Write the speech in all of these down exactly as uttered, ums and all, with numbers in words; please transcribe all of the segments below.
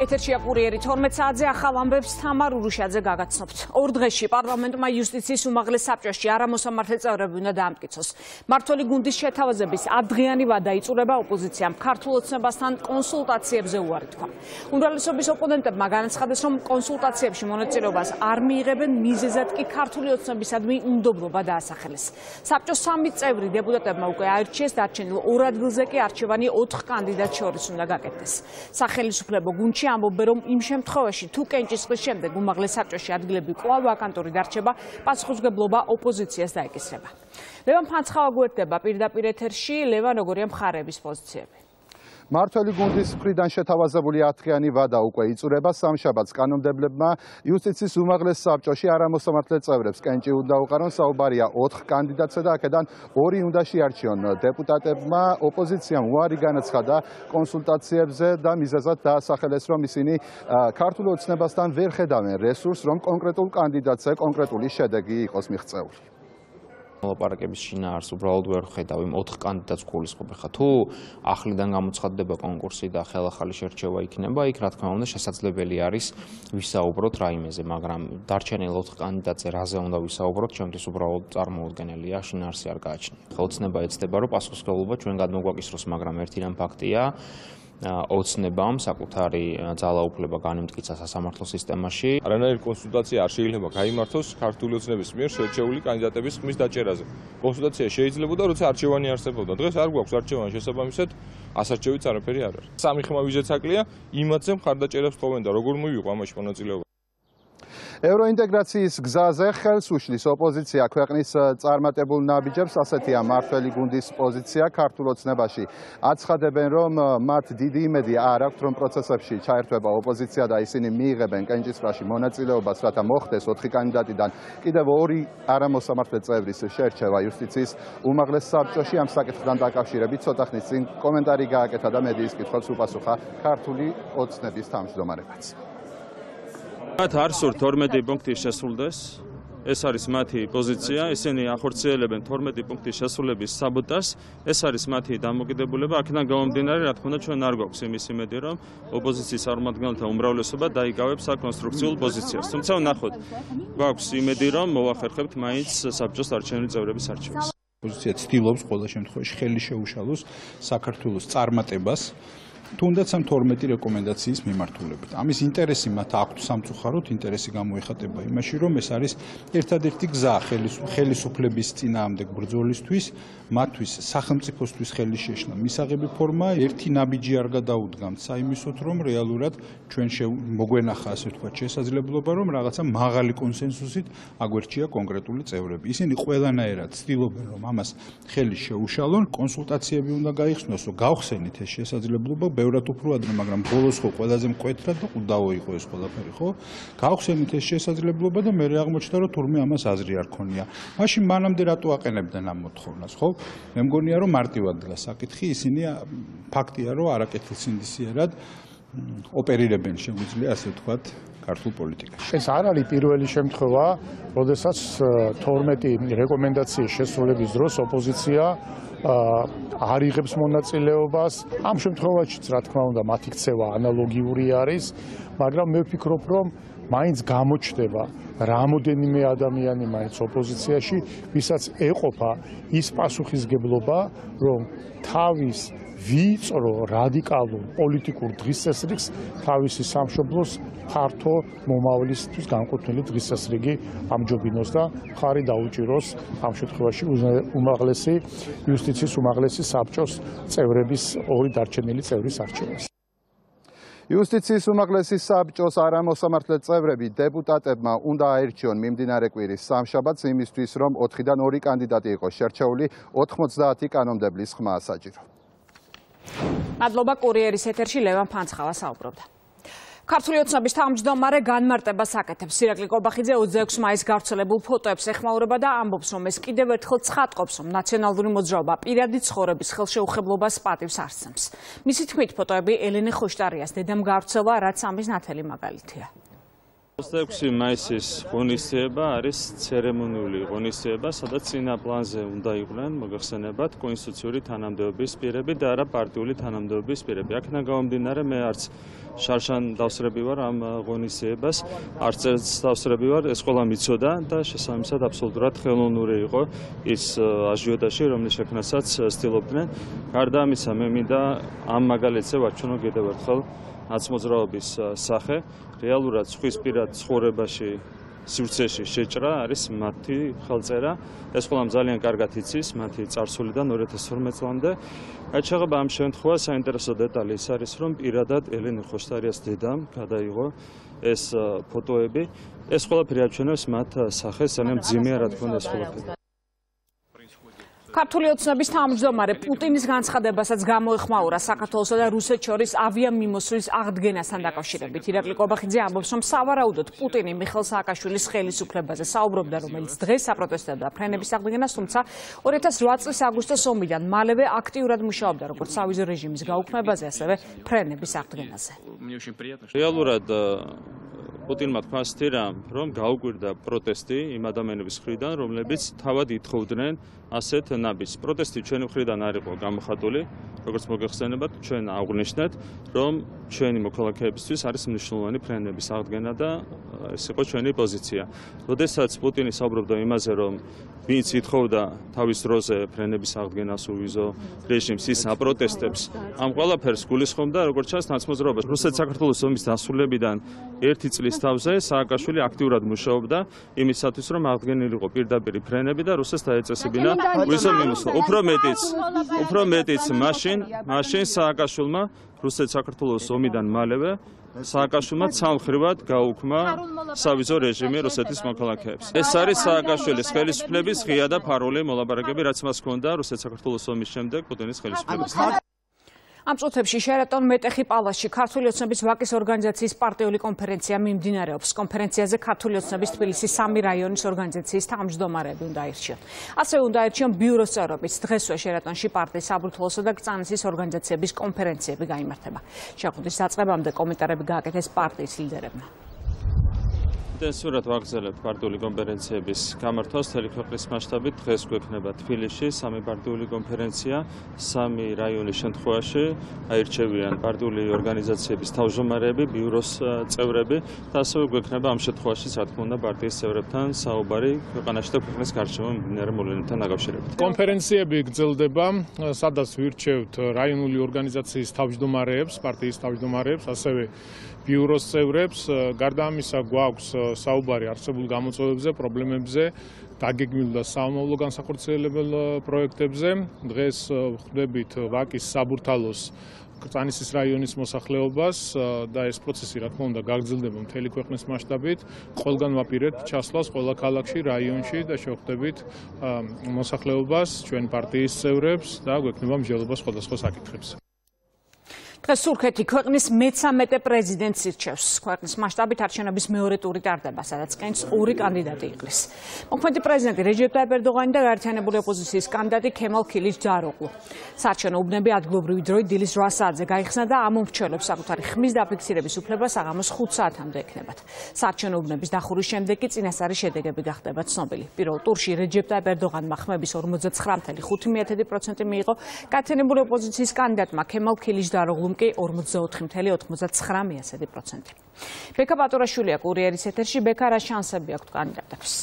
ეთერშია კურიერი თორმეტ საათზე ახალ ამბებს თამარ ურუშაძე გაგაცნობთ. ორ დღეში პარლამენტმა იუსტიციის უმაღლეს საბჭოში არამოსამართლე წევრები უნდა დაამტკიცოს. მმართველი გუნდის შეთავაზების ათდღიანი ვადა იწურება ოპოზიციამ ქართულ ოცნებასთან კონსულტაციებზე უარი თქვა. უმრავლესობის ოპონენტებმა განაცხადეს, რომ კონსულტაციებში მონაწილეობას არ მიიღებენ, მიზეზად კი ქართული ოცნებისადმი უნდობლობა დაასახელეს. საბჭოს სამი წევრი დეპუტატებმა უკვე აირჩიეს, დარჩენილ ორ ადგილზე კი არჩევანი ოთხ კანდიდატს შორის უნდა გაკეთდეს. სახელმწიფო გუნდში ამბობენ, რომ იმ შემთხვევაში თუ კენჭისყრის შემდეგ უმაღლეს საბჭოში ადგილები კვლავ ვაკანტური დარჩება, პასუხისმგებლობა ოპოზიციას დაეკისრება. ლევან ფანცხავა გვერდება პირდაპირ ეთერში. ლევან, როგორია მხარეების პოზიციები? მმართველი გუნდის მხრიდან შეთავაზებული ათდღიანი ვადა უკვე იწურება. სამშაბათს კანონმდებლებმა იუსტიციის უმაღლეს საბჭოში არამოსამართლე წევრებს კენჭი უნდა უყარონ. საუბარია ოთხ კანდიდატზე და აქედან ორი უნდა შეარჩიონ. დეპუტატებმა ოპოზიციამ უარი განაცხადა კონსულტაციებზე და მიზეზად დაასახელეს, რომ ისინი ქართულ ოცნებასთან ვერ ხედავენ რესურსს, რომ კონკრეტულ კანდიდატზე კონკრეტული შედეგი იყოს მიღწეული. ლაპარაკების შინაარსს უბრალოდ ვერ ხედავ იმ ოთხ კანდიდატს გულისხმობ. ხა თუ ახლიდან გამოცხადდება კონკურსი და ხელახალი შერჩევა იქნება, იქ რა თქმა უნდა შესაძლებელი არის ვისაუბროთ რაიმეზე, მაგრამ დარჩენილ ოთხ კანდიდატზე რაზე უნდა ვისაუბროთ, ჩემთვის უბრალოდ წარმოუდგენელია, შინაარსი არ გააჩნია. ხა ოცნება ეცდება, რომ პასუხისმგებლობა ჩვენ გადმოგვაკისროს, მაგრამ ერთი რამ ფაქტია, ოცნებამ საკუთარი ძალაუფლება განემტკიცა სასამართლო სისტემაში. არანაირი კონსულტაცია არ შეიძლება გაიმართოს ქართული ოცნების მიერ შერჩეული კანდიდატების ხმის დაჭერაზე. კონსულტაცია შეიძლებოდა, როცა არჩევანი არსებობდა. დღეს არ გვაქვს არჩევანი, შესაბამისად ასარჩევით არაფერი არ არის. სამი ხმა ვიზეც აკლია, იმათზე მხარდაჭერებს თხოვენ და როგორ მივიღო ამაში მონაწილეობა. ევროინტეგრაციის გზაზე ხელს უშლის ოპოზიცია ქვეყნის წარმატებულ ნაბიჯებს, ასეთია მმართველი გუნდის პოზიცია ქართულ ოცნებაში. აცხადებენ, რომ მათ დიდი იმედი არ აქვთ, რომ პროცესებში ჩაერთვება ოპოზიცია და ისინი მიიღებენ კენჭისყრაში მონაწილეობას, რათა მოხდეს ოთხი კანდიდატიდან კიდევ ორი არამოსამართლე წევრის შერჩევა იუსტიციის უმაღლეს საბჭოში. ამ საკითხთან დაკავშირებით ცოტა ხნის წინ კომენტარი გააკეთა და მედიის კითხვებს უპასუხა ქართული ოცნების თავმჯდომარებაც. მათ არ სურთ თორმეტი პუნქტი შესრულდეს, ეს არის მათი პოზიცია, ისინი ახორციელებენ თორმეტი პუნქტის შესრულების საბოტაჟს, ეს არის მათი დამოკიდებულება, აქედან გამომდინარე, რა თქმა უნდა, ჩვენ არ გვაქვს იმის იმედი, რომ ოპოზიციის წარმომადგენელთა უმრავლესობა დაიკავებს საკონსტრუქციულ პოზიციას. თუმცა ვნახოთ, გვაქვს იმედი, რომ მოვახერხებთ მაინც საბჭოს არჩევნების წევრების არჩევას. ოპოზიცია ცდილობს ყველა შემთხვევაში ხელი შეუშალოს საქართველოს წარმატებას. თუნდაც ამ თორმეტი რეკომენდაციის მიმართულებით. ამის ინტერესი მათ აქვთ სამწუხაროდ, ინტერესი გამოიხატება იმაში, რომ ეს არის ერთადერთი გზა ხელისუფლების წინააღმდეგ ბრძოლისთვის, მათთვის სახელმწიფოსთვის ხელის შეშლა მისაღები ფორმა, ერთი ნაბიჯი არ გადაუდგამთ საიმისოთ, რომ რეალურად ჩვენ მოგვენახა, ასე ვთქვათ, შესაძლებლობა, რომ რაღაცა მაღალი კონსენსუსით აგვერჩია კონკრეტული წევრები. ისინი ყველანაირად ცდილობენ, რომ ამას ხელი შეუშალონ, კონსულტაციები უნდა გაიხსნოს, რომ გავხსენით ეს შესაძლებლობა. ბევრად უფრო ადრე, მაგრამ ბოლოს ხო ყველაზე მკვეთრად და უდავო იყო ეს ყველაფერი, ხო? გავხსენით ეს შესაძლებლობა და მე აღმოჩნდა, რომ თურმე ამას აზრი არ ქონია. მაშინ მანამდე რატო აყენებდნენ ამ მოთხოვნას, ხო? მე მგონია, რომ მარტივად დგას საკითხი, ისინი ფაქტია, რომ არაკეთილსინდისიერად ოპერირებენ, შეგვიძლია ასე ვთქვათ, ქართულ პოლიტიკაში. ეს არ არის პირველი შემთხვევა, როდესაც თორმეტი რეკომენდაციის შესრულების დროს ოპოზიცია არ იღებს მონაწილეობას. ამ შემთხვევაშიც, რა თქმა უნდა, მათი ქცევა ანალოგიური არის, მაგრამ მე ვფიქრობ, რომ მაინც გამოჩნდება რამოდენიმე ადამიანი მაინც ოპოზიციაში, ვისაც ეყოფა ის პასუხისგებლობა, რომ თავის ვიწრო რადიკალურ პოლიტიკურ დღესასრიგს თავისი სამშობლოს ფართო მომავლისთვის განკუთვნილი დღესასრიგი ამჯობინოს და მხარი დაუჭიროს ამ შემთხვევაში უმაღლესი იუსტიციის უმაღლესი საბჭოს წევრების ორი დარჩენილი წევრის არჩევას. იუსტიციის უმაღლესი საბჭოს არამოსამართლე წევრები დეპუტატებმა უნდა აირჩიონ მიმდინარე კვირის სამშაბათს იმისთვის, რომ ოთხიდან ორი კანდიდატი იყოს შერჩეული, ოთხმოცდაათი კანონმდებლის ხმაა საჭირო. მადლობა კურიერის ეთერში ლევან ფანცხავა საუბრობდა. ქართული ოცნების თავმჯდომარე განმარტებას აკეთებს. ირაკლი კობახიძე ოცდაექვსი მაისს გავრცელებულ ფოტოებს ეხმაურება და ამბობს, რომ ეს კიდევ ერთხელ ცხადყოფს, რომ ნაციონალური მოძრაობა პირადი ცხოვრების ხელშეუხებლობას პატივს არსებობს. მისი თქმით, ფოტოები ელენე ხოშტარიას დედამ გავრცელა, რაც ამის ნათელი მაგალითია. ოცდაექვსი მაისის ღონისძიება არის ცერემონიული ღონისძიება, სადაც წინა პლანზე უნდა იყვნენ მოგეხსენებათ კონსტიტუციური თანამდებობის პირები და არა პარტიული თანამდებობის პირები. აქედან გამომდინარე, მე არც შარშან დავსრები ვარ ამ ღონისძიებას, არც ერთს დავსრები ვარ, ეს ყველა მიცოდა და შესაბამისად აბსოლუტურად ხელოვნური იყო ის აჟიოტაჟი, რომლის შექმნასაც ცდილობდნენ. გარდა ამისა, მე მინდა ამ მაგალითზე ვაჩვენო კიდევ ერთხელ ნაცმოძრაობის სახე. რეალურად ზღვისპირად ცხოვრებაში სივრცეში შეჭრა არის მათი ხელწერა. ეს ყველამ ძალიან კარგად იცის მათი წარსულიდან ორი ათას თორმეტ წლამდე. გაჩაღება ამ შემთხვევაში საინტერესო დეტალი ის არის, რომ პირადად ელენე ხოშტარიას დედამ გადაიღო ეს ფოტოები. ეს ყველაფერი აჩვენებს მათ სახეს, ძალიან მძიმეა რა თქმა უნდა ეს ყველაფერი. ქართული ოცნების თავმჯდომარე პუტინის განცხადებასაც გამოეხმაურა საქართველოსა და რუსეთს შორის ავიამიმოსვლის აღდგენასთან დაკავშირებით. ირაკლი კობახიძე ამბობს, რომ სავარაუდოდ პუტინი მიხეილ სააკაშვილის ხელისუფლებაზე საუბრობდა, რომელიც დღეს აპროტესტებდა ფრენების აღდგენას, თუმცა ორი ათას რვა წლის აგვისტოს ომიდან მალევე აქტიურად მუშაობდა როგორც სავიზო რეჟიმის გაუქმებაზე, ასევე ფრენების აღდგენაზე. რეალურად პუტინმა თქვა სტირამ, რომ გაუკვირდა პროტესტი იმ ადამიანების მხრიდან, რომლებიც თავად ითხოვდნენ ასეთ ნაბიჯს. პროტესტი ჩვენი მხრიდან არ იყო გამოხატული, როგორც მოგეხსენებათ, ჩვენ აღვნიშნეთ, რომ ჩვენი მოქალაქეებისთვის არის მნიშვნელოვანი ფრენების აღდგენა და ეს იყო ჩვენი პოზიცია. როდესაც პუტინი საუბრობდა იმაზე, რომ ვინც ითხოვდა თავის დროზე ფრენების აღდგენას უვიზო რეჟიმს, ის აპროტესტებს, ამ ყველაფერს გულისხმობდა, როგორც ჩანს, ნაცმოძრაობა. რუსეთ-საქართველოს ომის დასრულებიდან ერთი წლის თავზე სააკაშვილი აქტიურად მუშაობდა იმისათვის, რომ აღდგენილიყო პირდაპირ ფრენები და რუსეთს დაეწესებინა უვიზო მიმოსვლა. უფრო მეტიც, უფრო მეტიც მაშინ, მაშინ სააკაშვილმა რუსეთ-საქართველოს ომიდან მალევე სააკაშვილმა ცალმხრივად გაუქმა სავიზო რეჟიმი რუსეთის მოქალაქეებს. ეს არის სააკაშვილის ხელისუფლების ღია და ფარული მოლაპარაკები, რაც მას ჰქონდა რუსეთ-საქართველოს ომის შემდეგ პუტინის ხელისუფლებასთან. ამ წუთებში შერატონ მეტეხი პალასში ქართული ოცნების ვაკის ორგანიზაციის პარტიული კონფერენცია მიმდინარეობს. კონფერენციაზე ქართული ოცნების თბილისის სამი რაიონის ორგანიზაციის თავმჯდომარეები უნდა აირჩიონ. ასევე უნდა აირჩიონ ბიუროს წევრებიც. დღესვე შერატონში პარტიის საბურთალოსა და კწანისის ორგანიზაციების კონფერენციები გაიმართება. შეხვედრის დაწყებამდე კომენტარები გააკეთეს პარტიის ლიდერებმა. ინტენსიურად ვაგრძელებთ პარტიული კონფერენციების გამართვას მთელი ქვეყნის მასშტაბით. დღეს გვექნება თბილისში სამი პარტიული კონფერენცია, სამი რაიონის შემთხვევაში აირჩევიან პარტიული ორგანიზაციების თავმჯდომარეები, ბიუროს წევრები და ასევე გვექნება ამ შემთხვევაში, რა თქმა უნდა, პარტიის წევრებთან საუბარი ქვეყანაში და ქვეყნის გარშემო მიმდინარე მოვლენებთან დაკავშირებით. კონფერენციები გრძელდება, სადაც ვირჩევთ რაიონული ორგანიზაციის თავმჯდომარეებს, პარტიის თავმჯდომარეებს, ასევე ბიუროს წევრებს. გარდა ამისა გვაქვს საუბარი არსებულ გამოწვევებზე, პრობლემებზე, დაგეგმილ და სამომავლო განსახორციელებელ პროექტებზე. დღეს ხვდებით ვაკის საბურთალოს კწანისის რაიონის მოსახლეობას და ეს პროცესი რა თქმა უნდა გაგრძელდება მთელი ქვეყნის მასშტაბით. ყველგან ვაპირებთ ჩასვლას ყველა ქალაქში, რაიონში და შევხვდებით მოსახლეობას, ჩვენ პარტიის წევრებს და გვექნება მსჯელობა სხვადასხვა საკითხებს. დღეს თურქეთი ქვეყნის მეთერთმეტე პრეზიდენტს ირჩევს. ქვეყნის მასშტაბით არჩევნების მეორე ტური ტარდება, სადაც ყენს ორი კანდიდატი იყრის. მოქმედი პრეზიდენტი რეჯეპ ტაიპ ერდოღანი და გაერთიანებული ოპოზიციის კანდიდატი ქემალ ქილიშდაროღლუ. საარჩევნო უბნები ადგილობრივი დროით დილის რვა საათზე გაიხსნა და ამ მომრჩევლებს საკუთარი ხმის დაფიქსირების უფლება საღამოს ხუთ საათამდე ექნებათ. საარჩევნო უბნების დახურვის შემდეგ კი წინასწარი შედეგები გახდება ცნობილი. პირველ ტურში რეჯეპ ტაიპ ერდოღანმა ხმების ორმოცდაცხრა წუთი ხუთი პროცენტი მიიღო, გაერთიანებული ოპოზიციის კანდიდატმა ქემალ ქილიშდაროღლუმ კი ორმოცდაოთხი წუთი ოცდაცხრა პროცენტი. ბექა ბატურაშვილია კურიერის ეთერში. ბექა, რა შანსები აქვთ კანდიდატებს?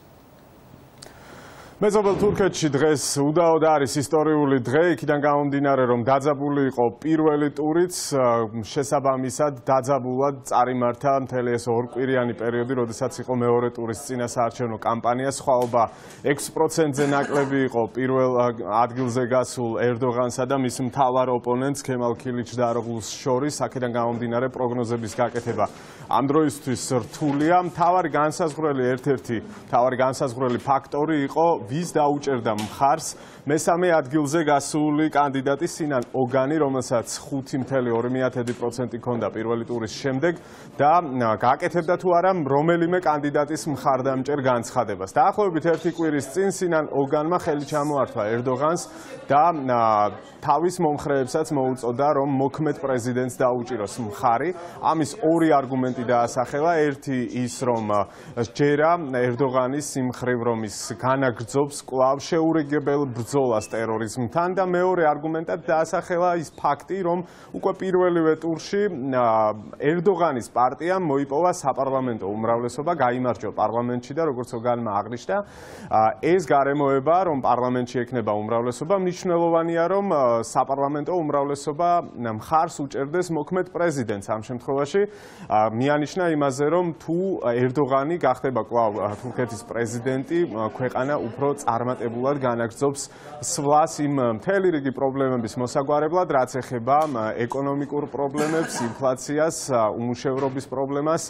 მეზობელ თურქეთში დღეს უდაოდ არის ისტორიული დღე, იქიდან გამომდინარე, რომ დაძაბული იყო პირველი ტურიც, შესაბამისად დაძაბულად წარიმართა მთელი ეს ორკვირიანი პერიოდი, როდესაც იყო მეორე ტურის წინა საარჩევნო კამპანია. სხვაობა ექვს პროცენტზე ნაკლები იყო პირველ ადგილზე გასულ ერდოღანსა და მის მთავარ ოპონენტს ქემალ ქილიშდაროღლუს შორის. აქედან გამომდინარე პროგნოზების გაკეთება ამ დროისთვის რთულია. მთავარი განსაზღვრელი ერთ-ერთი მთავარი განსაზღვრელი ფაქტორი იყო ვის დაუჭერდა მხარს მესამე ადგილზე გასული კანდიდატი სინან ოგანი, რომელსაც ხუთი მცდელობა ორი მეთერთმეტი პროცენტი ჰქონდა პირველი ტურის შემდეგ და გააკეთებდა თუ არა რომელიმე კანდიდატის მხარდამჭერ განცხადებას. დაახლოებით ერთი კვირის წინ სინან ოგანმა ხელი ჩამოართვა ერდოღანს და თავის მომხრეებსაც მოუწოდა, რომ მოქმედ პრეზიდენტს დაუჭიროს მხარი. ამის ორი არგუმენტი დაასახელა. ერთი ის, რომ ჯერა ერდოღანის სიმხრივ, რომ ის განაგრძობს კვლავ შეურიგებელ ბრძოლას ტერორიზმთან და მეორე არგუმენტად დაასახელა ის ფაქტი, რომ უკვე პირველივე ტურში ერდოღანის პარტიამ მოიპოვა საპარლამენტო უმრავლესობა, გაიმარჯვა პარლამენტში და როგორც ოგანმა აღნიშნა, ეს გარემოება, რომ პარლამენტში ექნება უმრავლესობა, მნიშვნელოვანია, რომ საპარლამენტო უმრავლესობა მხარს უჭერდეს მოქმედ პრეზიდენტს ამ შემთხვევაში. მიანიშნა იმაზე, რომ თუ ერდოღანი გახდება კვლავ თურქეთის პრეზიდენტი, ქვეყანა უფრო წარმატებულად განაგრძობს სვლას იმ მთელი რიგი პრობლემების მოსაგვარებლად, რაც ეხება ეკონომიკურ პრობლემებს, ინფლაციას, უმუშევრობის პრობლემას,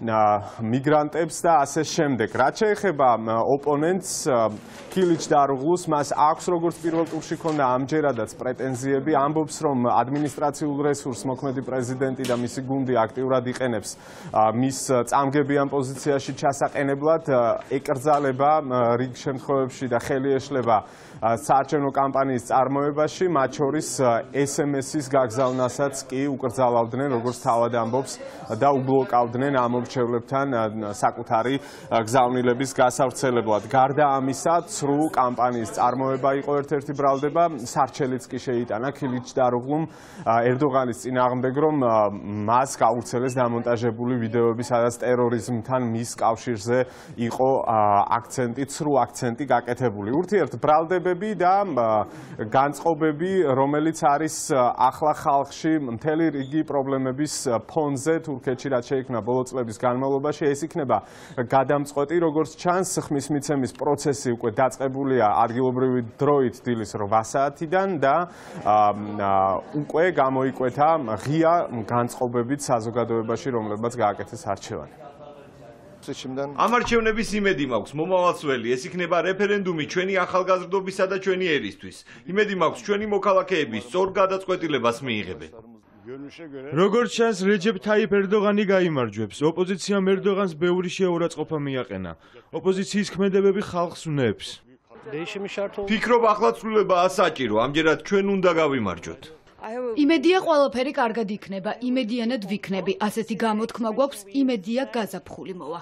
მიგრანტებს და ასე შემდეგ. რაც შეეხება ოპონენტს ქილიჩ დარუღლუს, მას აქვს როგორც პირველ ტურში ჰქონდა ამჯერადაც პრეტენზიები, ამბობს, რომ ადმინისტრაციულ რესურსს მოქმედი პრეზიდენტი და მისი გუნდი აქტიურად იყენებს მის წამგებიან პოზიციაში ჩასაყენებლად, ეკრძალება რიგ შემთხვევებში და ხელი ეშლება საარჩევნო კამპანიის წარმოებაში, მათ შორის ეს ემ ეს-ის გაგზავნასაც კი უკრძალავდნენ, როგორც თავად ამბობს და უბლოკავდნენ ამორჩევლებთან საკუთარი გზავნილების გასავრცელებლად. გარდა ამისა, ცრუ კამპანიის წარმოება იყო ერთ-ერთი ბრალდება, სარჩელიც კი შეიტანა ქილიჩ დარუღლუმ ერდოღანის წინააღმდეგ, რომ მას გაუცელეს დამონტაჟებული ვიდეოები, სადაც ტერორიზმთან მის კავშირზე იყო აქცენტი, ცრუ აქცენტი გაკეთებული. ურთიერთ ბრალდება და განწყობები, რომელიც არის ახლა ხალხში მთელი რიგი პრობლემების ფონზე თურქეთში, რაც შეიქმნა ბოლო წლების განმავლობაში, ეს იქნება გადამწყვეტი, როგორც ჩანს, ხმის მიცემის პროცესი უკვე დაწყებულია ადგილობრივი დროით დილის რვა საათიდან და უკვე გამოიკვეთა ღია განწყობებით საზოგადოებაში, რომლებმაც გააკეთეს არჩევანი. ამ არჩევნების იმედი მაქვს მომავალსველი, ეს იქნება რეფერენდუმი ჩვენი ახალგაზრდობისა და ჩვენი ერისთვის. იმედი მაქვს ჩვენი მოქალაქეები სწორ გადაწყვეტილებას მიიღებენ. როგორც ჩანს, რეჯეფ თაიფ ერდოღანი გაიმარჯვებს. ოპოზიციამ ერდოღანს ბევრი შეურაცხყოფა მიაყენა. ოპოზიციის ქმედებები ხალხს უნებს. ფიქრობ ახლა ცვლილება ასაჭირო, ამჯერად ჩვენ უნდა გავიმარჯვოთ. იმედია ყველაფერი კარგად იქნება, იმედიანად ვიქნები. ასეთი გამოთქმა გვაქვს, იმედია გაზაფხული მოვა.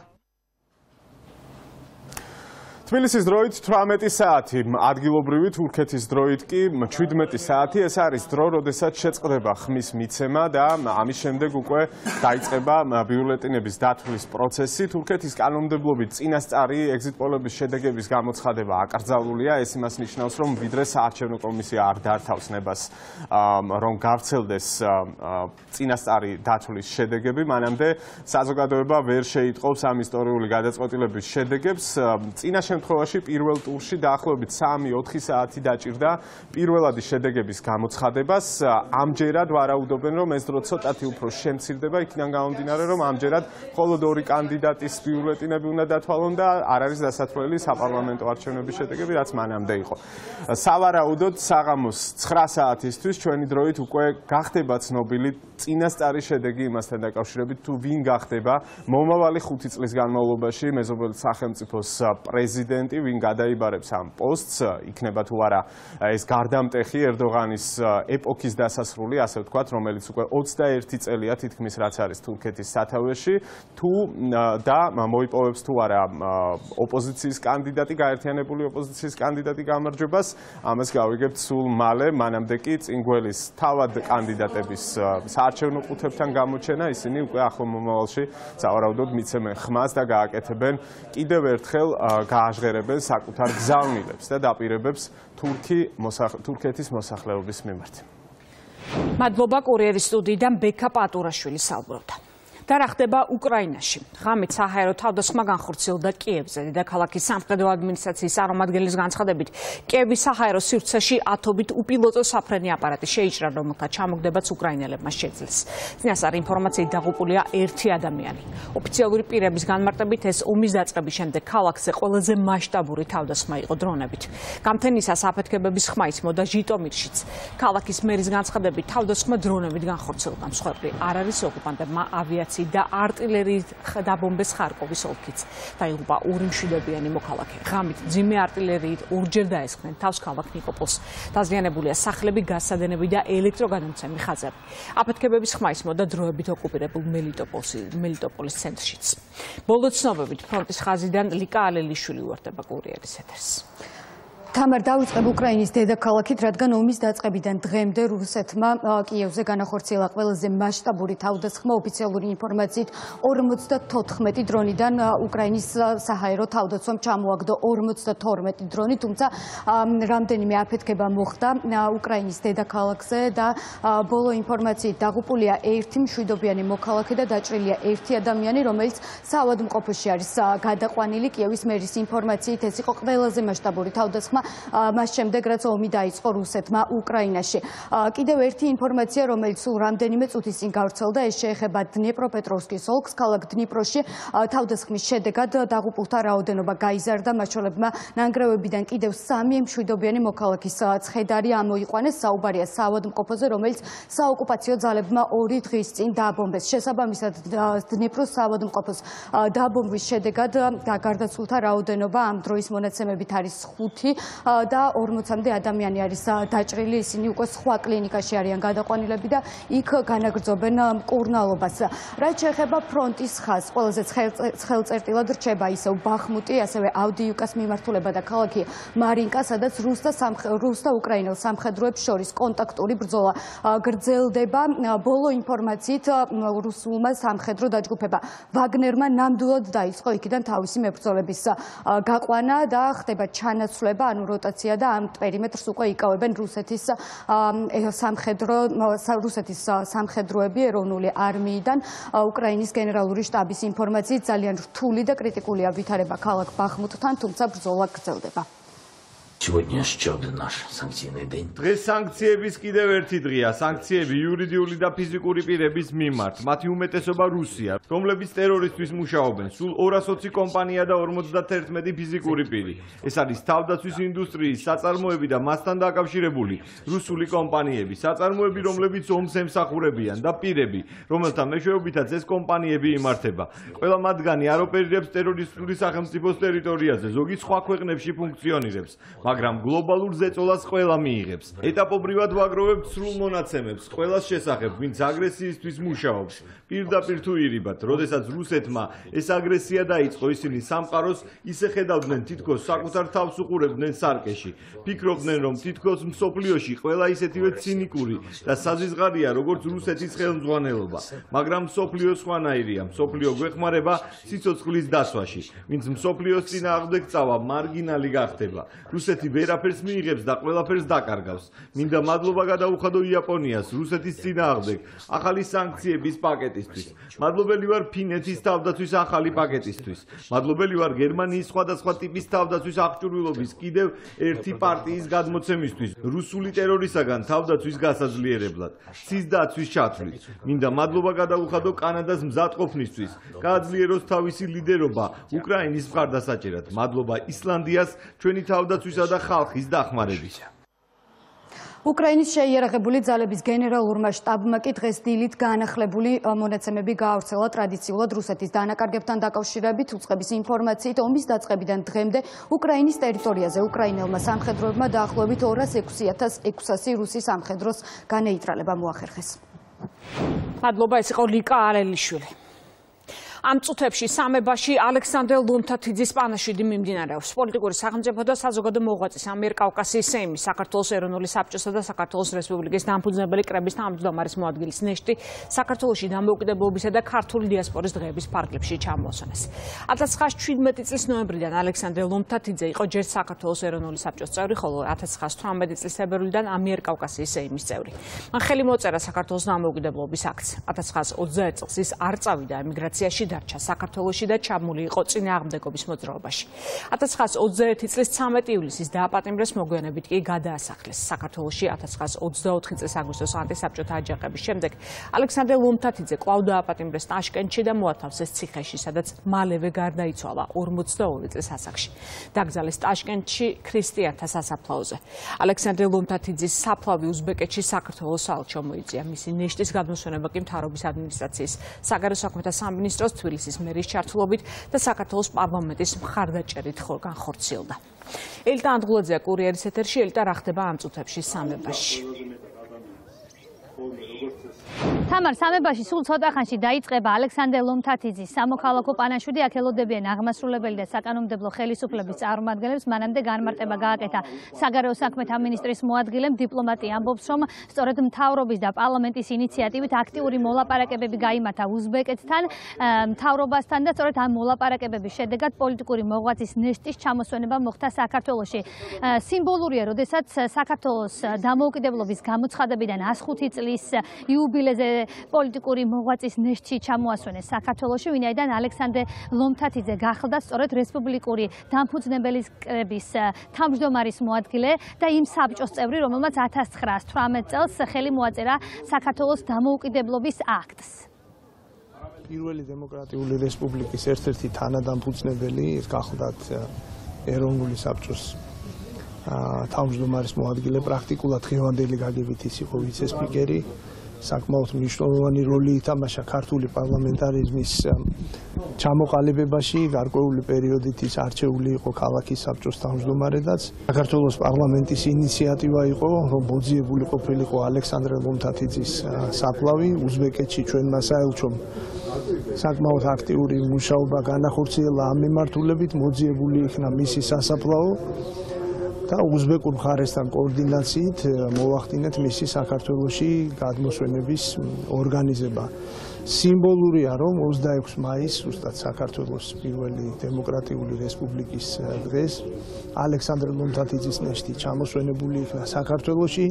თბილისის დროით თვრამეტი საათი, ადგილობრივი თურქეთის დროით კი შვიდმეტი საათი, ეს არის დრო, როდესაც შეწყდება ხმის მიცემა და ამის შემდეგ უკვე დაიწყება ბიულეტენების დათვლის პროცესი. თურქეთის კანონმდებლობით წინასწარი ეგზიტ პოლების შედეგების გამოცხადება აკრძალულია. ეს იმას ნიშნავს, რომ ვიდრე საარჩევნო კომისია არ დართავს ნებას, რომ გავრცელდეს წინასწარი დათვლის შედეგები, მანამდე საზოგადოება ვერ შეიტყობს ამ ისტორიული გადაწყვეტილების შედეგებს. წინა შემთხვევაში პირველ ტურში დაახლოებით სამი ოთხი საათი დაჭირდა პირველადი შედეგების გამოცხადებას. ამჯერად ვარაუდობენ, რომ ეს დრო ცოტათი უფრო შემცირდება, იქიდან გამომდინარე, რომ ამჯერად მხოლოდ ორი კანდიდატის ბიულეტენები უნდა დათვალონ და არ არის დასათვლელი საპარლამენტო არჩევნების შედეგები, რაც მანამდე იყო. სავარაუდოდ საღამოს ცხრა საათისთვის ჩვენი დროით უკვე გახდება ცნობილი წინასწარი შედეგი იმასთან დაკავშირებით, თუ ვინ გახდება მომავალი ხუთი წლის განმავლობაში მეზობელი სახელმწიფოს პრეზიდენტი, ვინ გადაიბარებს ამ პოსტს, იქნება თუ არა ეს გარდამტეხი ერდოღანის ეპოქის დასასრული, ასე ვთქვათ, რომელიც უკვე ოცდაერთი წელია თითქმის რაც არის თურქეთის სათავეში, თუ და მოიპოვებს თუ არა ოპოზიციის კანდიდატი, გაერთიანებული ოპოზიციის კანდიდატი გამარჯვებას, ამას გავიგებთ სულ მალე, მანამდე კი წინგველის თავად კანდიდატების საარჩევნო ყუთებთან გამოჩენა, ისინი უკვე ახლო მომავალში სავარაუდოდ მიცემენ ხმას და გააკეთებენ კიდევ ერთხელ გააჟღერებენ საკუთარ გზავნილებს და დაპირებებს თურქეთის მოსახლეობის მიმართ. მადლობა კურიერის სტუდიიდან ბექა პატურაშვილი საუბრობდა. და რა ხდება უკრაინაში. ღამით საჰაერო თავდასხმა განხორციელდა კიევზე. დედაქალაქის სამხედრო ადმინისტრაციის წარმომადგენლის განცხადებით, კიევის საჰაერო სივრცეში ათობით უპილოტო საფრენი აპარატი შეიჭრა, რომელთა ჩამოგდებაც უკრაინელებმა შეძლეს. წინასწარ ინფორმაციით დაღუპულია ერთი ადამიანი. ოფიციალური პირების განმარტებით ეს ომის დაწყების შემდეგ ქალაქზე ყველაზე მასშტაბური თავდასხმა იყო დრონებით. გამთენისას აფეთქებების ხმა ისმოდა ჟიტომირშიც. ქალაქის მერის განცხადებით თავდასხმა დრონებით განხორციელდა. მსხვერპლი არ არის ოკუპანტებმა ავიაციით და артиლერიით დაბომბეს ხარკოვის ოლქიც. დაიღუპა ორი მშვიდობიანი მოქალაქე. ღამით მძიმე არტილერიით ორჯერ დაესხნენ თავს ქალაქ ნიკოპოლს. დაზიანებულია სახლები, გაზსადენები და ელექტროგადამცემი ხაზები. აფეთქებების ხმა ისმოდა დროებით ოკუპირებულ მელიტოპოლის ცენტრშიც. ბოლო ცნობებით ფრონტის ხაზიდან ლიკა ალელიშვილი უერთდება კურიერის ეთერს. თამარ დავიწყებ უკრაინის დედაქალაქით, რადგან ომის დაწყებიდან დღემდე რუსეთმა კიევზე განახორციელა ყველაზე მასშტაბური თავდასხმა. ოფიციალური ინფორმაციით ორმოცდათოთხმეტი დრონიდან უკრაინის საჰაერო თავდაცვამ ჩამოაგდო ორმოცდათორმეტი დრონი, თუმცა რამდენიმე აფეთქება მოხდა უკრაინის დედაქალაქზე და ბოლო ინფორმაციით დაღუპულია ერთი მშვიდობიანი მოქალაქე და დაჭრილია ერთი ადამიანი, რომელიც საავადმყოფოში არის გადაყვანილი. კიევის მერის ინფორმაციით ეს იყო ყველაზე მასშტაბური თავდასხმა მას შემდეგ, რაც ომი დაიწყო რუსეთმა უკრაინაში. კიდევ ერთი ინფორმაცია, რომელიც სულ რამდენიმე წუთის წინ გავრცელდა, ეს შეეხება დნეპროპეტროვსკის ოლქს. ქალაქ დნიპროში თავდასხმის შედეგად დაღუპულთა რაოდენობა გაიზარდა. მასშტაბებმა ნანგრევებიდან კიდევ სამი მშვიდობიანი მოქალაქის ცხედარი ამოიყვანეს. საუბარია საავადმყოფოზე, რომელიც საოკუპაციო ძალებმა ორი დღის წინ დააბომბეს. შესაბამისად, დნეპროს საავადმყოფოს დააბომბვის შედეგად გარდაცვლილთა რაოდენობა ამ დროის მონაცემებით არის ხუთი. და ორმოცამდე ადამიანი არის დაჭრილი, ისინი უკვე სხვა კლინიკაში არიან გადაყვანილები და იქ განაგრძობენ მკურნალობას. რაც შეეხება ფრონტის ხაზს, ყველაზე ცხელწერტილად რჩება ისევ ბახმუტი, ასევე ავდიუკას მიმართულება და ქალაქი მარინკა, სადაც რუს და უკრაინელ სამხედროებს შორის კონტაქტური ბრძოლა გრძელდება. ბოლო ინფორმაციით რუსულმა სამხედრო დაჯგუფება ვაგნერმა ნამდვილად დაიწყო იქიდან თავისი მებრძოლების გაყვანა და ხდება ჩანაცვლება, ანუ როტაცია და ამ პერიმეტრს უკვე იკავებენ რუსეთის სამხედრო რუსეთის სამხედროები ეროვნული არმიიდან. უკრაინის გენერალური შტაბის ინფორმაციით ძალიან რთული და კრიტიკულია ვითარება ქალაქ ბახმუტთან, თუმცა ბრძოლა გრძელდება. Сегодня еще один наш санкционный день. დღეს სანქციების კიდევ ერთი დღეა. სანქციები იურიდიული და ფიზიკური პირების მიმართ. მათი უმეტესობა რუსია, რომლებიც ტერორისთვის მუშაობენ. სულ ორას ოცი კომპანია და ორმოცდაერთმეტი ფიზიკური პირი. ეს არის თავდაცვის ინდუსტრიის საწარმოები და მასთან დაკავშირებული რუსული კომპანიები, საწარმოები, რომლებიც ომს ემსახურებიან და პირები, რომელთა მეშვეობითაც ეს კომპანიები იმართება. ყველა მათგანი არ ოპერირებს ტერორისტული სახელმწიფოს ტერიტორიაზე, ზოგი სხვა ქვეყნებში ფუნქციონირებს. მაგრამ გლობალურ ზეწოლას ყველა მიიღებს. ეტაპობრივად ვაგროვებთ სრულ მონაცემებს ყველას შესახებ, ვინც აგრესიისთვის მუშაობს. პირდაპირ თუ ირიბად, როდესაც რუსეთმა ეს აგრესია დაიწყო, ისინი სამყაროს ისე ხედავდნენ, თითქოს საკუთარ თავს უყურებდნენ სარკეში. ფიქრობდნენ, რომ თითქოს მსოფლიოში ყველა ისეთივე ცინიკური და საზღვარგარია, როგორც რუსეთის ხელმძღვანელობა. მაგრამ მსოფლიო სხვანაირია. მსოფლიო გვეხმარება სიცოცხლის დასვაში. ვინც მსოფლიოს წინააღმდეგ წავა, მარგინალი გახდება. რუსეთი ვერაფერს მიიღებს და ყველაფერს დაკარგავს. მინდა მადლობა გადაუხადო იაპონიას რუსეთის წინააღმდეგ ახალი სანქციების პაკეტისთვის. მადლობელი ვარ ფინეთის თავდაცვის ახალი პაკეტისთვის. მადლობელი ვარ გერმანიის სხვადასხვა ტიპის თავდაცვის აღჭურვილობის კიდევ ერთი პარტიის გადმოცემისთვის. რუსული ტერორისაგან თავდაცვის გასაძლიერებლად. ცის დაცვის ჩათვლით. მინდა მადლობა გადაუხადო კანადას მზადყოფნისთვის. გააძლიეროს თავისი ლიდერობა უკრაინის მხარდასაჭერად. მადლობა ისლანდიას ჩვენი თავდაცვისა და ხალხის დახმარების. უკრაინის შეიარაღებული ძალების გენერალურმა შტაბმა კი დღეს დილით განახლებული მონაცემები გაავრცელა ტრადიციულად რუსეთის დანაკარგებთან დაკავშირებით. უწყების ინფორმაციით ომის დაწყებიდან დღემდე უკრაინის ტერიტორიაზე უკრაინელმა სამხედროებმა დაახლოებით ორას ექვსი ათას ექვსასი რუსი სამხედროს განეიტრალება მოახერხეს. მადლობა, ეს იყო ლიკა ალელიშვილი. ამ წუთებში სამებაში ალექსანდრე ლომთათიძის პანაშვიდი მიმდინარეობს. პოლიტიკური სახელმწიფო და საზოგადო მოღვაწის ამიერკავკასიის სეიმის, საქართველოს ეროვნული საბჭოსა და საქართველოს რესპუბლიკის დამფუძნებელი კრების თავმჯდომარის მოადგილის ნეშტი საქართველოში დამოუკიდებლობისა და ქართული დიასპორის დღეების ფარგლებში ჩამოასვენეს. ათას ცხრაასი შვიდმეტი წლის ნოემბრიდან ალექსანდრე ლომთათიძე იყო ჯერ საქართველოს ეროვნული საბჭოს წევრი, ხოლო ათას ცხრაასი თვრამეტი წლის თებერვლიდან ამიერკავკასიის სეიმის წევრი. მან ხელი მოწერა საქართველოს დამოუკიდებლობის აქტს. ათას ცხრაასი ოცდაერთი წელს ის არ წავიდა ემიგრაციაში, დარჩა საქართველოში და ჩამული იყო წინააღმდეგობის მოძრაობაში. ათას ცხრაასი ოცდაერთი წლის ცამეტი ივლისის დააპატიმრეს, მოგვიანებით კი გადაასახლეს. საქართველოში ათას ცხრაასი ოცდაოთხი წლის აგვისტოს ანტისაბჭოთა აჯანყების შემდეგ ალექსანდრე ლომთათიძე კვლავ დააპატიმრეს ტაშკენტში და მოათავსეს ციხეში, სადაც მალევე გარდაიცვალა ორმოცდაორი წლის ასაკში. დაკრძალეს ტაშკენტში ქრისტიანთა სასაფლაოზე. ალექსანდრე ლომთათიძის საფლავი უზბეკეთში საქართველოს საელჩომ მოიწია. მისი ნეშტის გადმოსვენება კი მთავრობის ადმინისტრაციის საგარეო საქმეთა სამინისტროს თბილისის მერის ჩართულობით და საქართველოს პარლამენტის მხარდაჭერით განხორციელდა. ელიტა ანდღულაძეა კურიერის ეთერში. ელიტა, რა ხდება ამ წუთებში სამებაში? თამარ, სამებაში სულ ცოტა ხანში დაიწყება ალექსანდრე ლომთათიძის სამოქალაქო პანაშვიდი. აქ ელოდებიან აღმასრულებელი და საკანონმდებლო ხელისუფლების წარმომადგენლებს. მანამდე განმარტება გააკეთა საგარეო საქმეთა მინისტრის მოადგილემ. დიპლომატი ამბობს, რომ სწორედ მთავრობის და პარლამენტის ინიციატივით აქტიური მოლაპარაკებები გაიმართა უზბეკეთთან, მთავრობასთან და სწორედ ამ მოლაპარაკებების შედეგად პოლიტიკური მოღვაწის ნეშტის ჩამოსვენება მოხდა საქართველოში. სიმბოლურია, როდესაც საქართველოს დამოუკიდებლობის გამოცხადებიდან ას ხუთი წლის იუბილეზე პოლიტიკური მოღვაწის ნეშტი ჩამოასვენეს საქართველოში, ვინაიდან ალექსანდრე ლომთათიძე გახლდა სწორედ რესპუბლიკური დამფუძნებელის კრების თავმჯდომარის მოადგილე და იმ საბჭოს წევრი, რომელმაც ათას ცხრაასი თვრამეტი წელს ხელი მოაწერა საქართველოს დამოუკიდებლობის აქტს. პირველი დემოკრატიული რესპუბლიკის ერთ-ერთი თანადამფუძნებელი გახლდათ ეროვნული საბჭოს თავმჯდომარის მოადგილე, პრაქტიკულად დღევანდელი გაგებით ის იყო ვიცე-სპიკერი. საკმაოდ მნიშვნელოვანი როლი ითამაშა ქართული პარლამენტარიზმის ჩამოყალიბებაში, გარკვეული პერიოდით ის არჩეული იყო ქალაქის საბჭოს თავმჯდომარედაც. საქართველოს პარლამენტის ინიციატივა იყო, რომ მოძიებული ყოფილიყო ალექსანდრე ლომთათიძის საფლავი. უზბეკეთში ჩვენმა საელჩომ საკმაოდ აქტიური მუშაობა განახორციელა ამ მიმართულებით, მოძიებული იქნა მისი სასაფლაო და უზბეკურ მხარესთან კოორდინაციით მოვახდინეთ მისი საქართველოში გადმოსვენების ორგანიზება. სიმბოლურია, რომ ოცდაექვსი მაისს, ზუსტად საქართველოს პირველი დემოკრატიული რესპუბლიკის დღეს, ალექსანდრე ლომთათიძის ნეშტი ჩამოსვენებული იქნა საქართველოში.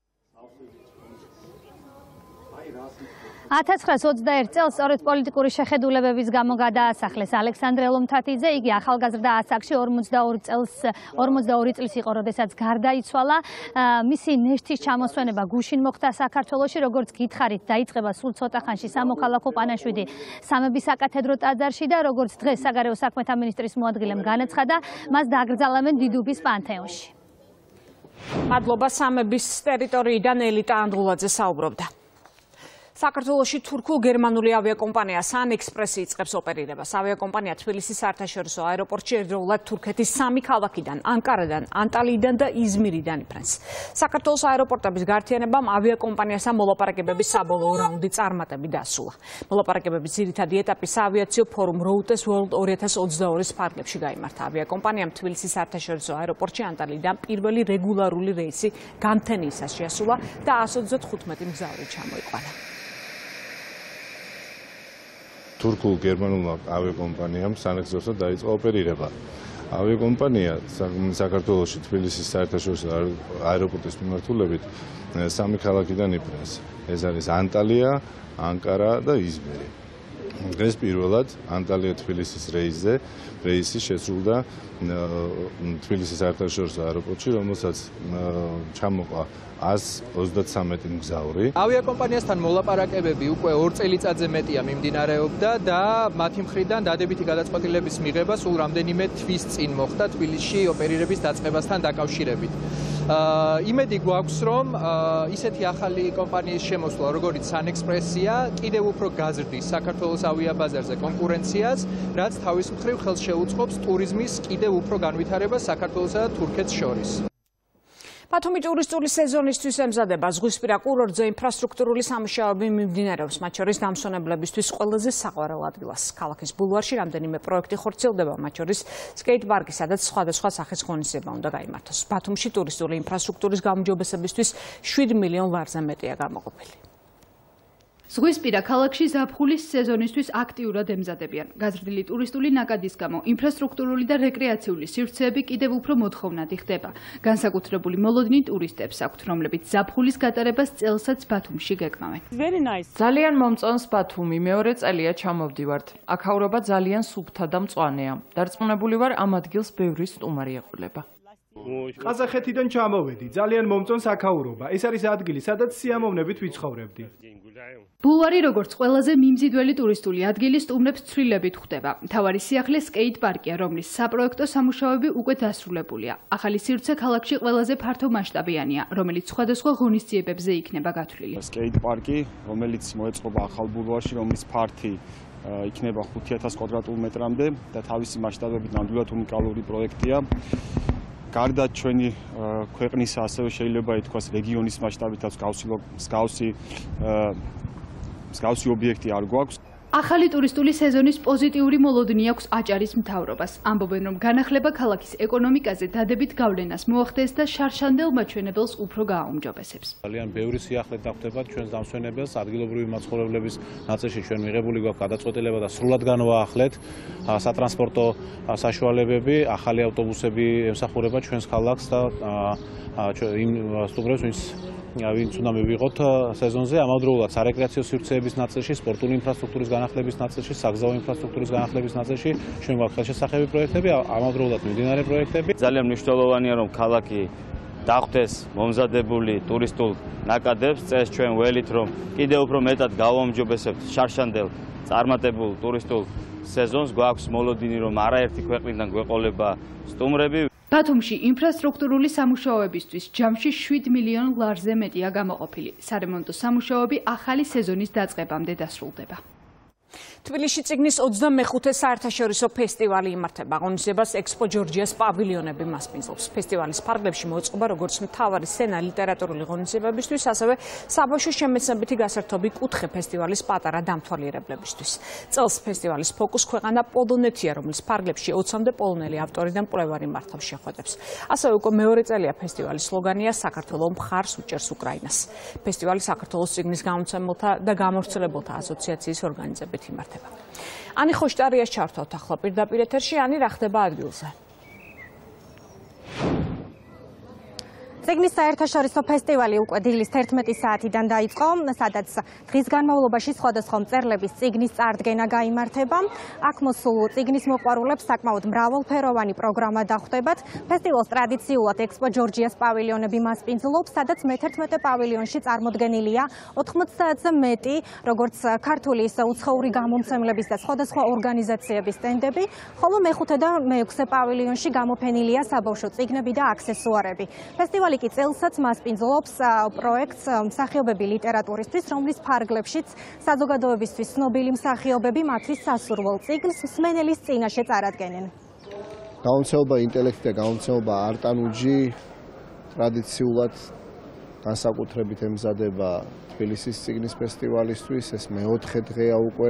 ათას ცხრაასი ოცდაერთი წელს სწორედ პოლიტიკური შეხედულებების გამო გადაასახლეს ალექსანდრე ლომთათიძე. იგი ახალგაზრდა ასაკში ორმოცდაორი წელს ორმოცდაორი წლის იყო, როდესაც გარდაიცვალა. მისი ნეშტის ჩამოსვენება გუშინ მოხდა საქართველოში, როგორც გითხარით, დაიწყება სულ ცოტა ხანში სამოქალაქო პანაშვიდი სამების საკათედრო ტაძარში და როგორც დღეს საგარეო საქმეთა მინისტრის მოადგილემ განაცხადა, მას დააგრძალებენ დიდუბის პანთეონში. მადლობა. სამების ტერიტორიიდან ელიტა ანდღულაძე საუბრობდა. საქართველოში თურქულ-გერმანული ავიაკომპანია სან ექსპრესი იწყებს ოპერირებას. ავიაკომპანია თბილისის საერთაშორისო აეროპორტში ერთდროულად თურქეთის სამი ქალაქიდან, ანკარიდან, ანტალიიდან და იზმირიდან იფრენს. საქართველოს აეროპორტების გართიანებამ ავიაკომპანიასთან მოლაპარაკებების საბოლოო რაუნდი წარმატებით დასრულა. მოლაპარაკებების ძირითადი ეტაპი საავიაციო ფორუმ Routes World ორი ათას ოცდაორის ფარგლებში გაიმართა. ავიაკომპანიამ თბილისის საერთაშორისო აეროპორტში ანტალიიდან პირველი რეგულარული რეისი გამთენიისას შეასრულა და εκατს ოცდათხუთმეტი მგზავრი ჩამოიყვანა. თურქულ-გერმანულმა ავიაკომპანიამ სანექსოსა დაიწყო ოპერირება. ავიაკომპანია საქართველოში თბილისის საერთაშორისო აეროპორტის მიმართულებით სამი ქალაქიდან იფრენს. ეს არის ანტალია, ანკარა და იზმირი. დღეს პირველად ანტალია თბილისის რეისზე რეისი შესრულდა თბილისის საერთაშორისო აეროპორტში, რომელსაც ჩამოყვა εκατს ოცდათვრამეტი მგზავრი. ავიაკომპანიასთან მოლაპარაკებები უკვე ორ წელიწადზე მეტია მიმდინარეობდა და მათი მხრიდან დადებითი გადაწყვეტილების მიღება სულ რამდენიმე თვის წინ მოხდა თბილისში ოპერირების დაწყებასთან დაკავშირებით. იმედი გვაქვს, რომ ისეთი ახალი კომპანიის შემოსვლა, როგორიც სან ექსპრესია, კიდევ უფრო გაზრდის საქართველოს ავიაბაზარზე კონკურენციას, რაც თავის მხრივ ხელს შეუწყობს ტურიზმის კიდევ უფრო განვითარებას საქართველოსა და თურქეთს შორის. ბათუმი ტურისტული სეზონისთვის ემზადება ზღვისპირა კურორტზე ინფრასტრუქტურული სამუშაოები მიმდინარეობს, მათ შორის დამსვენებლებისთვის ყველაზე საყვარელ ადგილას. ქალაქის ბულვარში რამდენიმე პროექტი ხორციელდება, მათ შორის სკეით პარკი, სადაც სხვადასხვა სახის ღონისძიება უნდა გაიმართოს. ბათუმში ტურისტული ინფრასტრუქტურის გაუმჯობესებისთვის შვიდ მილიონ ლარზე მეტია გამოყოფილი. ზღვისპირა ქალაქში ზაფხულის სეზონისთვის აქტიურად ემზადებიან. გაზრდილი ტურისტული ნაკადის გამო ინფრასტრუქტურული და რეკრეაციული სივრცეები კიდევ უფრო მოთხოვნადი ხდება. განსაკუთრებული მოლოდინი ტურისტებს აქვთ, რომლებიც ზაფხულის გატარებას წელსაც ბათუმში გეკმავენ. ძალიან მომწონს ბათუმი, მეორე წელია ჩამოვდივართ. აქაურობა ძალიან სუფთა და მწვანეა. დარწმუნებული ვარ, ამ ადგილს ბევრი სტუმარი ეყოლება. ყაზახეთიდან ჩამოვედი, ძალიან მომწონს აქაურობა. ეს არის ადგილი, სადაც სიამოვნებით ვიცხოვრებდი. ბულვარი როგორც ყველაზე მიმზიდველი ტურისტული ადგილი სტუმრებს ცვლილებით ხვდება. მთავარი სიახლე სკეით პარკია, რომლის საპროექტო სამუშაოები უკვე დასრულებულია. ახალი სივრცე ქალაქში ყველაზე ფართომასშტაბიანია, რომელიც სხვადასხვა ღონისძიებებზე იქნება გათვლილი. სკეით პარკი, რომელიც მოეწყობა ახალ ბულვარში, რომლის ფართი იქნება ხუთი ათას კვადრატულ მეტრამდე და თავისი მასშტაბებით ნამდვილად უნიკალური პროექტია. გარდა ჩვენი ქვეყნისა, ასევე შეიძლება ითქვას რეგიონის მასშტაბითაც მსგავსი მსგავსი ობიექტი არ გვაქვს. ახალი ტურისტული სეზონის პოზიტიური მოლოდინი აქვს აჭარის მთავრობას. ამბობენ, რომ განახლება ქალაქის ეკონომიკაზე დადებით გავლენას მოახდენს და შარშანდელ მაჩვენებელს უფრო გააუმჯობესებს. ძალიან ბევრი სიახლე დახვდებათ ჩვენს დამსვენებელს, ადგილობრივი მაცხოვრებლების ნაწილში ჩვენ მიღებული გვაქვს გადაწყვეტილება და სრულად განვაახლეთ სატრანსპორტო საშუალებები, ახალი ავტობუსები ემსახურება ჩვენს ქალაქს და იმ სტუმრებს, ვინც ვინც უნდა მივიღოთ სეზონზე, ამავდროულად სარეკრეაციო სივრცეების ნაწილში, სპორტული ინფრასტრუქტურის განახლების ნაწილში, საგზაო ინფრასტრუქტურის განახლების ნაწილში ჩვენ გვაქვს ხელშესახები პროექტები, ამავდროულად მიმდინარე პროექტები. ძალიან მნიშვნელოვანია, რომ ქალაქი დახვდეს მომზადებული ტურისტულ ნაკადებს, წეს ჩვენ ველით, რომ კიდევ უფრო მეტად გავაუმჯობესებთ შარშანდელ წარმატებულ ტურისტულ სეზონს, გვაქვს მოლოდინი, რომ არაერთი ქვეყნიდან გვეყოლება სტუმრები. ბათუმში ინფრასტრუქტურული სამუშაოებისთვის ჯამში შვიდ მილიონ ლარზე მეტია გამოყოფილი. სარემონტო სამუშაოები ახალი სეზონის დაწყებამდე დასრულდება. თბილისში წიგნის ოცდამეხუთე საერთაშორისო ფესტივალი იმართება. ღონისძიებას ექსპო ჯორჯიას პავილიონები მასპინძლობს. ფესტივალის ფარგლებში მოეწყობა როგორც მთავარი სცენა ლიტერატურული ღონისძიებებისთვის, ასევე საბავშვო შემეცნებითი გასართობი კუთხე ფესტივალის პატარა დამთვალიერებლებისთვის. წელს ფესტივალის ფოკუს ქვეყანა პოლონეთია, რომლის ფარგლებში ოცამდე პოლონელი ავტორი და მკვლევარი მართავს შეხვედრებს. ასევე უკვე მეორე წელია ფესტივალის სლოგანია საქართველო მხარს უჭერს უკრაინას. ფესტივალი საქართველოს წიგნის გამომცემელთა და გამავრცელებელთა ასოციაციის ორგანიზებით იმართება. ანი ხოშტარიას ჩართვავთ ახლა პირდაპირ ეთერში. ანი, რა ხდება ადგილზე? წიგნის საერთაშორისო ფესტივალი უკვე დილის თერთმეტი საათიდან დაიწყო, სადაც დღის განმავლობაში სხვადასხვა მწერლების წიგნის წარდგენა გაიმართება. აქ მოსულ წიგნის მოყვარულებს საკმაოდ მრავალფეროვანი პროგრამა დახვდებათ. ფესტივალს ტრადიციულად ექსპო ჯორჯიას პავილიონები მასპინძლობს, სადაც მეთერთმეტე პავილიონში წარმოდგენილია ოთხმოცდაათზე მეტი, როგორც ქართული, ისე უცხოური გამომცემლების და სხვადასხვა ორგანიზაციების სტენდები, ხოლო მეხუთე და მეექვსე პავილიონში გამოფენილია საბავშვო წიგნები და აქსესუარები. ფესტივალი კი წელსაც მასპინძლობს პროექტს მსახიობები ლიტერატურისთვის, რომლის ფარგლებშიც საზოგადოებისთვის ცნობილი მსახიობები მათთვის სასურველ წიგნს მსმენელის წინაშე წარადგენენ. გამომცემლობა ინტელექტი და გამომცემლობა არტანუჯი ტრადიციულად განსაკუთრებით ემზადება თბილისის წიგნის ფესტივალისთვის. ეს მეოთხე დღეა უკვე.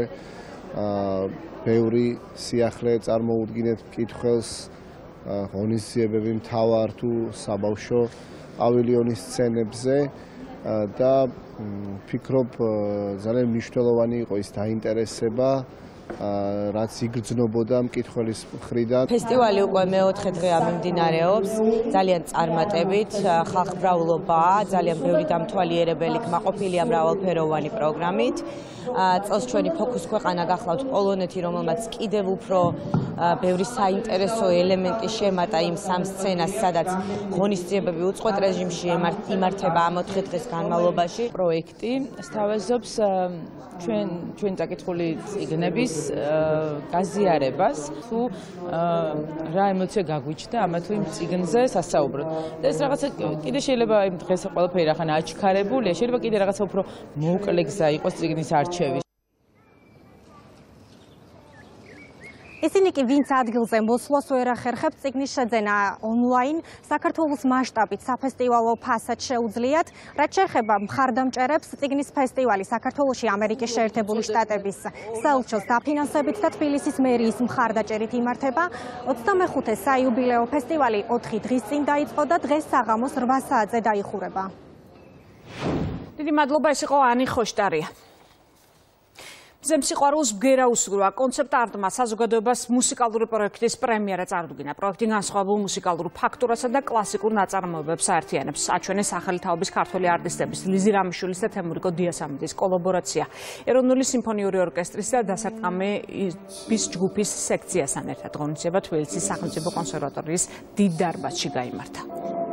ბევრი სიახლე წარმოუდგინეთ მკითხველს, ღონისძიებები მთავარ თუ საბავშვო პავილიონის სცენებზე და ვფიქრობ ძალიან მნიშვნელოვანი იყო ის დაინტერესება, რაც იგრძნობოდა მკითხველის მხრიდან. ფესტივალი უკვე მეოთხე დღეა მიმდინარეობს, ძალიან წარმატებით, ხალხმრავლობაა, ძალიან ბევრი დამთვალიერებელი კმაყოფილია მრავალფეროვანი პროგრამით. წელს ჩვენი ფოკუს ქვეყანა გახლავთ პოლონეთი, რომელმაც კიდევ უფრო ბევრი საინტერესო ელემენტი შემატა იმ სამ სცენას, სადაც ღონისძიებები უწყვეტ რეჟიმში იმართება ამ ოთხი დღის განმავლობაში. პროექტი სთავაზობს ჩვენ ჩვენ წაკითხული წიგნების გაზიარებას, თუ რა ემოცია გაგვიჩნდა ამა თუ იმ წიგნზე სასაუბროდ. და ეს რაღაცა კიდე შეიძლება იმ დღეს ყველაფერი ახლა აჩქარებულია, შეიძლება კიდე რაღაცა უფრო მოუკლე გზა იყოს წიგნის არჩევის. ისინი კი ვინც ადგილზე მოსვლას ვერ ახერხებთ, წიგნის შეძენა ონლაინ საქართველოს მასშტაბით საფესტივალო ფასად შეუძლიათ. რაც შეეხება მხარდამჭერებს, წიგნის ფესტივალი საქართველოში ამერიკის შეერთებული შტატების საელჩოს დაფინანსებით და თბილისის მერიის მხარდაჭერით იმართება. ოცდამეხუთე საიუბილეო ფესტივალი ოთხი დღის წინ დაიწყო და დღეს საღამოს რვა საათზე დაიხურება. დიდი მადლობა, ეს იყო ანი ხოშტარია. მზემსიყვარულს ბგერა უსურვა კონცეპტ არტმა საზოგადოებას მუსიკალური პროექტის პრემიერა წარუდგინა. პროექტი განსხვავებულ მუსიკალურ ფაქტურასა და კლასიკურ ნაწარმოებებს აერთიანებს. აჩვენეს ახალი თაობის ქართველი არტისტების ლიზი რამიშვილის და თემურიკო დიასამიძის კოლაბორაცია. ეროვნული სიმფონიური ორკესტრის და დასარტყამების ჯგუფის სექციასთან ერთად ღონისძიება თბილისის სახელმწიფო კონსერვატორიის დიდ დარბაზში გაიმართა.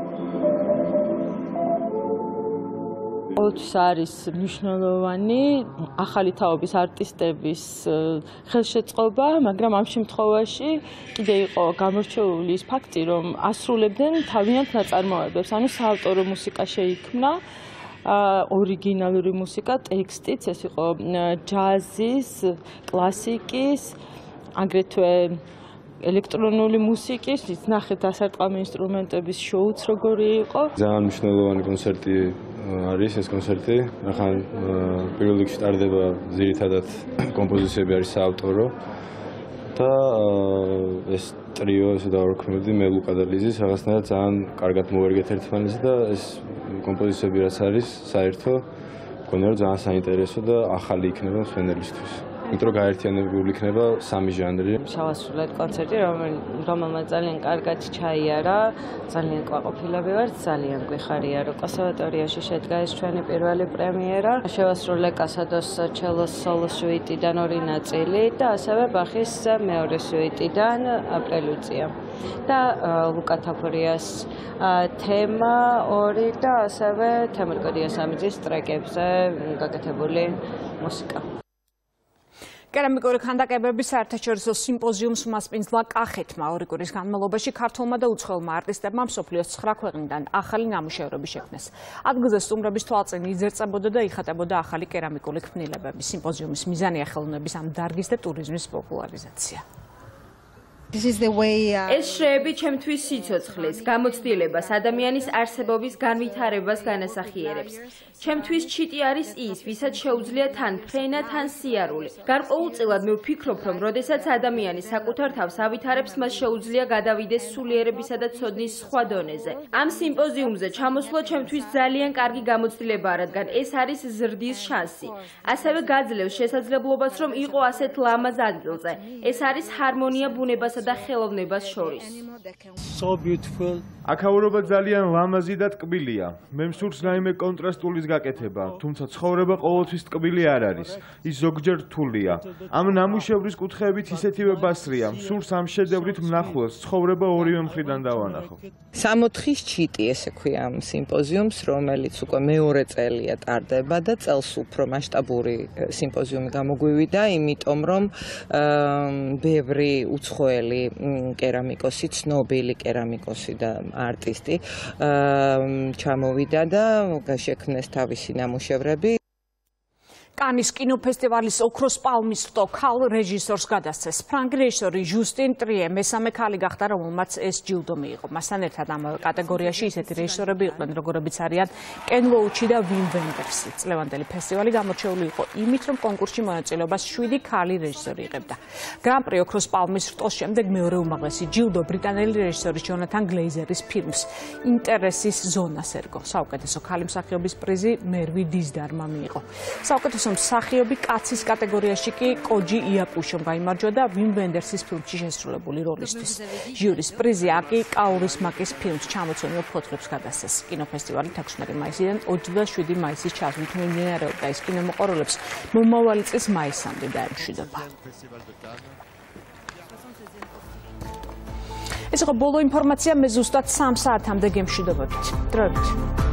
ყოველთვის არის მნიშვნელოვანი ახალი თაობის არტისტების ხელშეწყობა, მაგრამ ამ შემთხვევაში კიდე იყო გამორჩეული ის ფაქტი, რომ ასრულებდნენ თავიანთ ნაწარმოებებს, ანუ საავტორო მუსიკა შეიქმნა, ორიგინალური მუსიკა, ტექსტიც, ეს იყო ჯაზის, კლასიკის, აგრეთვე ელექტრონული მუსიკის, ნახეთ დასარტყამი ინსტრუმენტების შოუც როგორი იყო. ძალიან მნიშვნელოვანი კონცერტი არის ეს კონცერტი. ახლა პირველ რიგში ტარდება ძირითადად კომპოზიციები არის საავტორო და ეს ტრიო, ესე დავარქმევდი, მე ლუკა და ლიზის რაღაცნაირად ძალიან კარგად მოვერგეთ ერთმანეთს და ეს კომპოზიციები რაც არის საერთო, მგონია რომ ძალიან საინტერესო და ახალი იქნება მსმენელისთვის. იმიტომ გაერთიანებული იქნება სამი ჟანრი. შევასრულეთ კონცერტი, რომელმაც ძალიან კარგად ჩაიარა, ძალიან კვაყოფილები ვართ, ძალიან გვიხარია, რომ კონსერვატორიაში შედგა ეს ჩვენი პირველი პრემიერა. შევასრულე კასადოს ჩელოს სოლო სუიტიდან ორი ნაწილი და ასევე ბახის მეორე სუიტიდან პრელუცია. და ლუკა თაფორიას თემა ორი და ასევე თემურიკო დიასამიძის ტრეკებზე გაკეთებული მუსიკა. კერამიკური ქანდაკებების საერთაშორისო სიმპოზიუმს უმასპინძლა კახეთმა ორი კვირის განმავლობაში ქართულმა და უცხოელმა არტისტებმა მსოფლიოს ცხრა ქვეყნიდან ახალი ნამუშევრები შექმნეს. ადგილზე სტუმრების თვალწინ იძერწებოდა და იხატებოდა ახალი კერამიკული ქმნილებები. სიმპოზიუმის მიზანია ხელოვნების ამ დარგის და ტურიზმის პოპულარიზაცია. ეს შრეები ჩემთვის სიცოცხლის, გამოცდილებას, ადამიანის არსებობის განვითარებას განასახიერებს. ჩემთვის ჩიტი არის ის, ვისაც შეუძლია თან ფრენა, თან სიარული. გარკვეულწილად მე ვფიქრობ, რომ როდესაც ადამიანი საკუთარ თავს ავითარებს, მას შეუძლია გადავიდეს სულიერებისა და ცოდნის სხვა დონეზე. ამ სიმპოზიუმზე ჩამოსვლა ჩემთვის ძალიან კარგი გამოცდილებაა, რადგან ეს არის ზრდის შანსი. ასევე გაძლევს შესაძლებლობას, რომ იყო ასეთ ლამაზ ადგილზე. ეს არის ჰარმონია ბუნებასა და ხელოვნებას შორის. აქაურობა ძალიან ლამაზი და ტკბილია. მე მსურს რაიმე კონტრასტულის გაკეთება, თუმცა ცხოვრება ყოველთვის ტკბილი არ არის. ის ზოგჯერ რთულია. ამ ნამუშევრის კუთხეებით ისეთივე ბასრია. მსურს ამ შედევრით მნახულს ცხოვრება ორივე მხრიდან დავანახო. სამოთხის ჩიტი ესე ქვია ამ სიმპოზიუმს, რომელიც უკვე მეორე წელია ტარდება და წელს უფრო მასშტაბური სიმპოზიუმი გამოგვივიდა, იმიტომ რომ ბევრი უცხოელი კერამიკოსი, ცნობილი კერამიკოსი და არტისტი ჩამოვიდა და შექმნეს თავისი ნამუშევრები. კანის კინოფესტივალის ოქროს პალმის რტო ქალ რეჟისორს გადასცეს. ფრანგი რეჟისორი ჟუსტინ ტრიე მესამე ქალი გახდა, რომელმაც ეს ჯილდო მიიღო. მასთან ერთად ამავე კატეგორიაში ისეთი რეჟისორები იყვნენ, როგორებიც არიან კენ ლოუჩი და ვიმ ვენდერსი. წლევანდელი ფესტივალი გამორჩეული იყო იმით, რომ კონკურსში მონაწილეობას შვიდი ქალი რეჟისორი იღებდა. გრან-პრი ოქროს პალმის რტოს შემდეგ მეორე უმაღლესი ჯილდო ბრიტანელი რეჟისორის ჯონათან გლეიზერის ფილმს ინტერესის ზონას ერგო. საუკეთესო ქალი მსახიობის პრიზი მერვი დიზდარმა მიიღო. საუკეთესო მსახიობი კაცის კატეგორიაში კი კოჯი იაპუშომ გაიმარჯვა და ვიმ ვენდერსის ფილმში შესრულებული როლისთვის. ჟიურის პრიზი აკი კაურის მაკის ფილმს ჩამოცვენილ ფოთლებს გადასცეს. კინოფესტივალი თექვსმეტი მაისიდან ოცდაშვიდი მაისის ჩასვლით მიმდინარეობდა. ის კინომოყვარულებს მომავალი წლის მაისამდე დაემშვიდობა. ეს იყო ბოლო ინფორმაცია, მე ზუსტად სამ საათამდე გემშვიდობებით. დროებით.